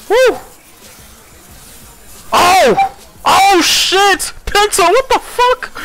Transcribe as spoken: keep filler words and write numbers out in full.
Woo! Oh! Oh shit! Penta, what the fuck?